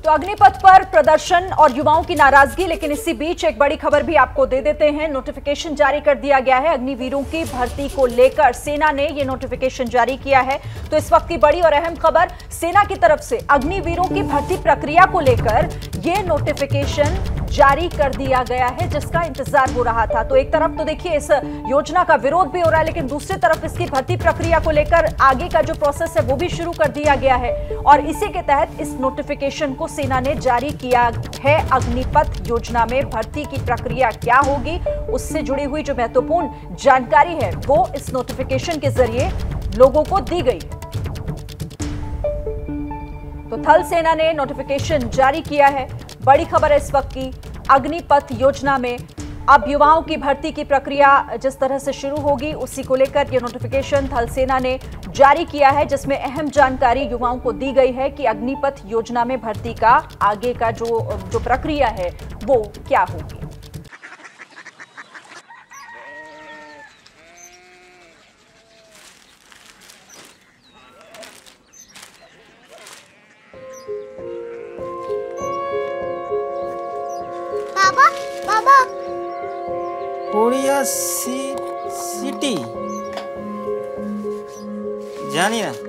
तो अग्निपथ पर प्रदर्शन और युवाओं की नाराजगी, लेकिन इसी बीच एक बड़ी खबर भी आपको दे देते हैं। नोटिफिकेशन जारी कर दिया गया है अग्निवीरों की भर्ती को लेकर। सेना ने यह नोटिफिकेशन जारी किया है। तो इस वक्त की बड़ी और अहम खबर, सेना की तरफ से अग्निवीरों की भर्ती प्रक्रिया को लेकर यह नोटिफिकेशन जारी कर दिया गया है, जिसका इंतजार हो रहा था। तो एक तरफ तो देखिए इस योजना का विरोध भी हो रहा है, लेकिन दूसरी तरफ इसकी भर्ती प्रक्रिया को लेकर आगे का जो प्रोसेस है वो भी शुरू कर दिया गया है। और इसी के तहत इस नोटिफिकेशन को सेना ने जारी किया है। अग्निपथ योजना में भर्ती की प्रक्रिया क्या होगी, उससे जुड़ी हुई जो महत्वपूर्ण जानकारी है वो इस नोटिफिकेशन के जरिए लोगों को दी गई है। तो थल सेना ने नोटिफिकेशन जारी किया है। बड़ी खबर है इस वक्त की, अग्निपथ योजना में अब युवाओं की भर्ती की प्रक्रिया जिस तरह से शुरू होगी, उसी को लेकर यह नोटिफिकेशन थल सेना ने जारी किया है, जिसमें अहम जानकारी युवाओं को दी गई है कि अग्निपथ योजना में भर्ती का आगे का जो प्रक्रिया है वो क्या होगी। कोरिया सिटी जानिए ना।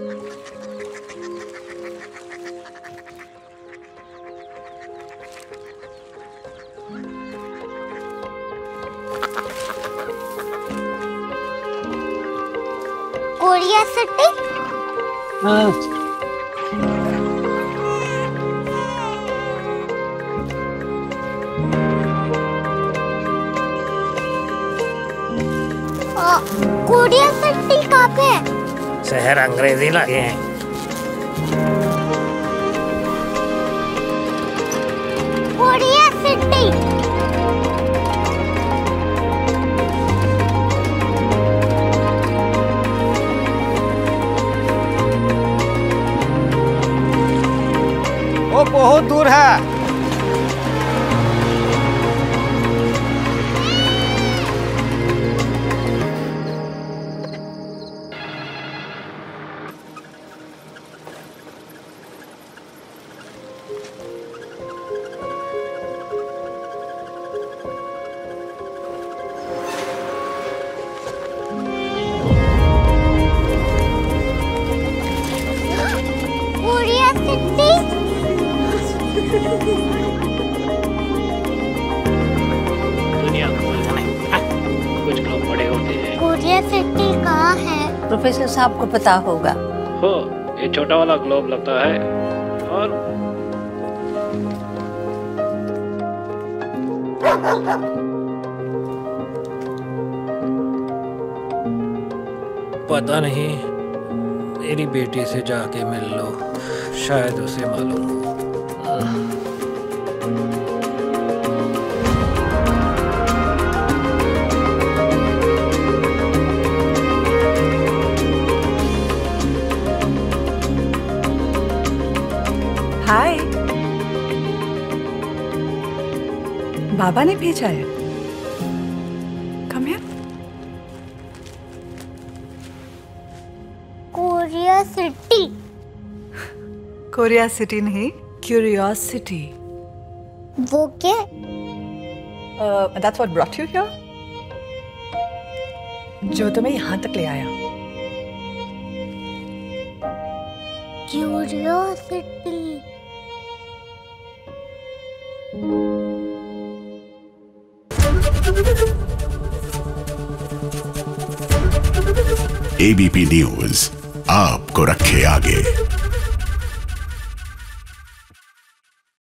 Korea city? हाँ। कोरिया सिटी कहाँ पे है? शहर अंग्रेजी लगे हैं। Korea city. वो बहुत दूर है। दुनिया कुछ लोग बड़े होते हैं। कोरिया सिटी कहाँ है? प्रोफेसर साहब को पता होगा। हो, ये छोटा वाला ग्लोब लगता है और पता नहीं, मेरी बेटी से जाके मिल लो, शायद उसे मालूम हो। हाय, बाबा ने भेजा है। Come here. Korea city. Korea city नहीं, क्यूरियोसिटी। वो क्या? That's what brought you here? जो तुम्हें यहाँ तक ले आया। क्यूरियोसिटी। एबीपी न्यूज आपको रखे आगे।